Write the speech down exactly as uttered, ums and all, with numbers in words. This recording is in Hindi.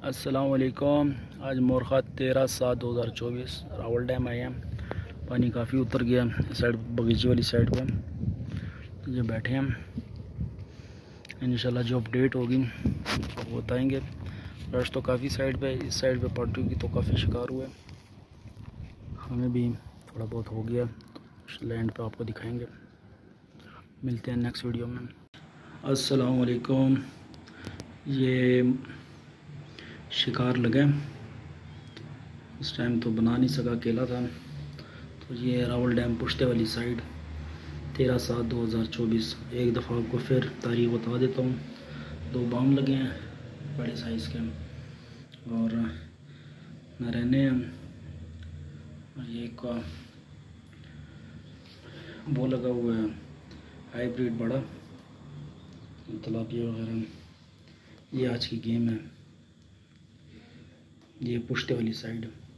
अस्सलाम वालेकुम। आज मोरखा तेरह सात दो हज़ार चौबीस रावल डैम आए हैं। पानी काफ़ी उतर गया इस साइड बगीचे वाली साइड पे। ये बैठे हैं, इंशाल्लाह जो अपडेट होगी वो बताएंगे। रश तो काफ़ी साइड पे, इस साइड पे पार्टियों की तो काफ़ी शिकार हुए, हमें भी थोड़ा बहुत हो गया तो लैंड पे आपको दिखाएंगे। मिलते हैं नेक्स्ट वीडियो में। अस्सलाम वालेकुम। ये शिकार लगे, इस टाइम तो बना नहीं सका, अकेला था। तो ये रावल डैम पुश्ते वाली साइड तेरह सात दो हज़ार चौबीस। एक दफ़ा आपको फिर तारीख बता देता हूँ। दो बाम लगे हैं बड़े साइज़ के और नरैने हैं। और ये एक वो लगा हुआ है हाइब्रिड बड़ा तलापिया वगैरह। ये आज की गेम है, ये पुश्ते वाली साइड।